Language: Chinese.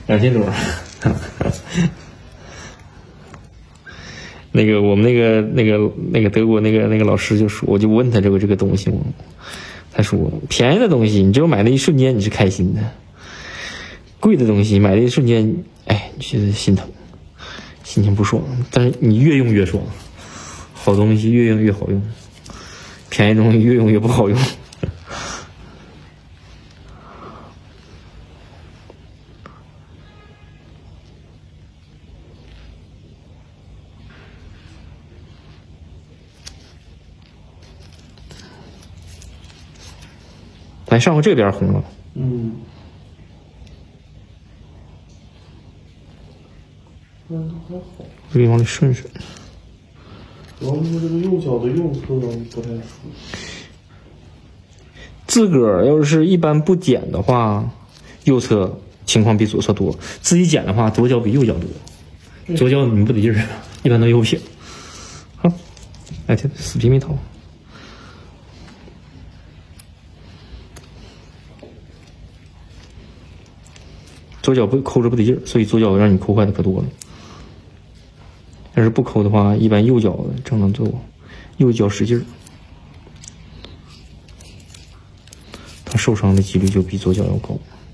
2000多。那个我们那个德国那个老师就说，我就问他这个东西嘛，他说便宜的东西你只有买的一瞬间你是开心的，贵的东西买的一瞬间，哎，你觉得心疼，心情不爽，但是你越用越爽，好东西越用越好用，便宜的东西越用越不好用。哎，上回这边红了。 嗯。还好。 这地方得顺顺。 主要是这个右脚的右侧不太舒服。 自个儿要是一般不剪的话，右侧情况比左侧多；自己剪的话，左脚比右脚多。左脚你不得劲儿，一般都右撇。好，哎，这死皮没掏。左脚不抠着不得劲儿，所以左脚让你抠坏的可多了。要是不抠的话，一般右脚正常做，右脚使劲儿，它受伤的几率就比左脚要高。